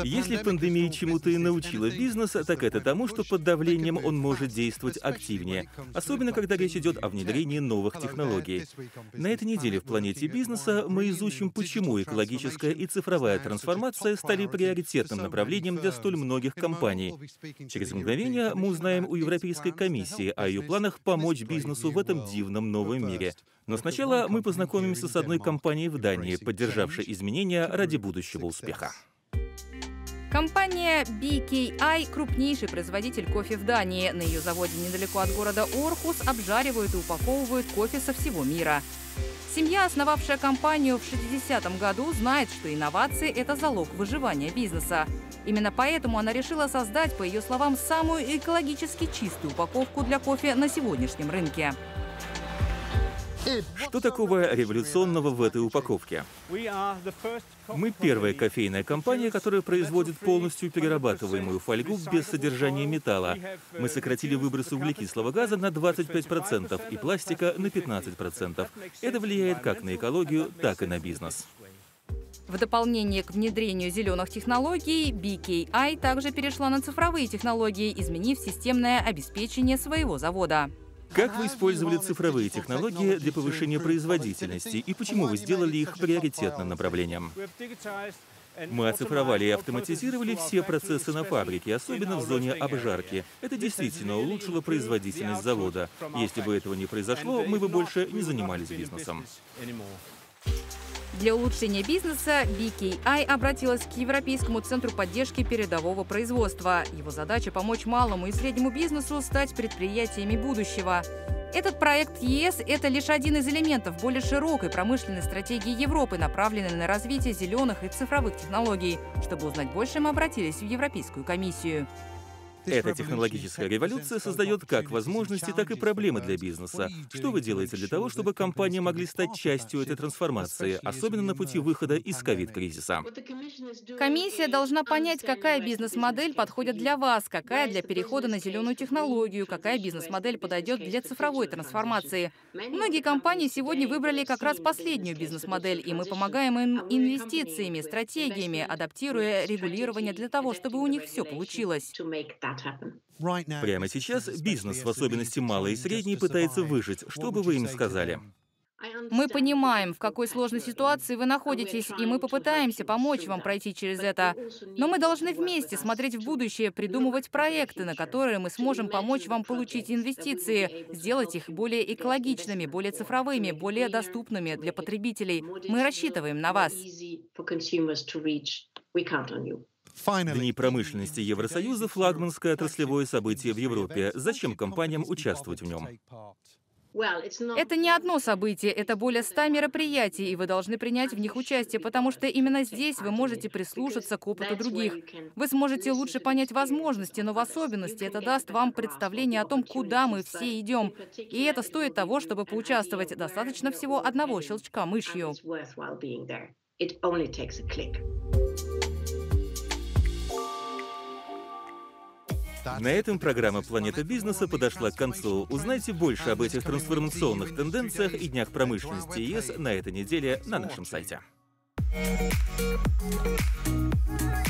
Если пандемия чему-то и научила бизнес, так это тому, что под давлением он может действовать активнее, особенно когда речь идет о внедрении новых технологий. На этой неделе в «Планете бизнеса» мы изучим, почему экологическая и цифровая трансформация стали приоритетным направлением для столь многих компаний. Через мгновение мы узнаем у Европейской комиссии о ее планах помочь бизнесу в этом дивном новом мире. Но сначала мы познакомимся с одной компанией в Дании, поддержавшей изменения ради будущего успеха. Компания BKI – крупнейший производитель кофе в Дании. На ее заводе недалеко от города Орхус обжаривают и упаковывают кофе со всего мира. Семья, основавшая компанию в 60-м году, знает, что инновации – это залог выживания бизнеса. Именно поэтому она решила создать, по ее словам, самую экологически чистую упаковку для кофе на сегодняшнем рынке. Что такого революционного в этой упаковке? Мы первая кофейная компания, которая производит полностью перерабатываемую фольгу без содержания металла. Мы сократили выбросы углекислого газа на 25% и пластика на 15%. Это влияет как на экологию, так и на бизнес. В дополнение к внедрению зеленых технологий, BKI также перешла на цифровые технологии, изменив системное обеспечение своего завода. Как вы использовали цифровые технологии для повышения производительности и почему вы сделали их приоритетным направлением? Мы оцифровали и автоматизировали все процессы на фабрике, особенно в зоне обжарки. Это действительно улучшило производительность завода. Если бы этого не произошло, мы бы больше не занимались бизнесом. Для улучшения бизнеса BKI обратилась к Европейскому центру поддержки передового производства. Его задача – помочь малому и среднему бизнесу стать предприятиями будущего. Этот проект ЕС – это лишь один из элементов более широкой промышленной стратегии Европы, направленной на развитие зеленых и цифровых технологий. Чтобы узнать больше, мы обратились в Европейскую комиссию. Эта технологическая революция создает как возможности, так и проблемы для бизнеса. Что вы делаете для того, чтобы компании могли стать частью этой трансформации, особенно на пути выхода из ковид-кризиса? Комиссия должна понять, какая бизнес-модель подходит для вас, какая для перехода на зеленую технологию, какая бизнес-модель подойдет для цифровой трансформации. Многие компании сегодня выбрали как раз последнюю бизнес-модель, и мы помогаем им инвестициями, стратегиями, адаптируя регулирование для того, чтобы у них все получилось. Прямо сейчас бизнес, в особенности малый и средний, пытается выжить. Что бы вы им сказали? Мы понимаем, в какой сложной ситуации вы находитесь, и мы попытаемся помочь вам пройти через это. Но мы должны вместе смотреть в будущее, придумывать проекты, на которые мы сможем помочь вам получить инвестиции, сделать их более экологичными, более цифровыми, более доступными для потребителей. Мы рассчитываем на вас. Дни промышленности Евросоюза – флагманское отраслевое событие в Европе. Зачем компаниям участвовать в нем? Это не одно событие, это более 100 мероприятий, и вы должны принять в них участие, потому что именно здесь вы можете прислушаться к опыту других. Вы сможете лучше понять возможности, но в особенности это даст вам представление о том, куда мы все идем. И это стоит того, чтобы поучаствовать. Достаточно всего одного щелчка мышью. На этом программа «Планета бизнеса» подошла к концу. Узнайте больше об этих трансформационных тенденциях и днях промышленности ЕС на этой неделе на нашем сайте.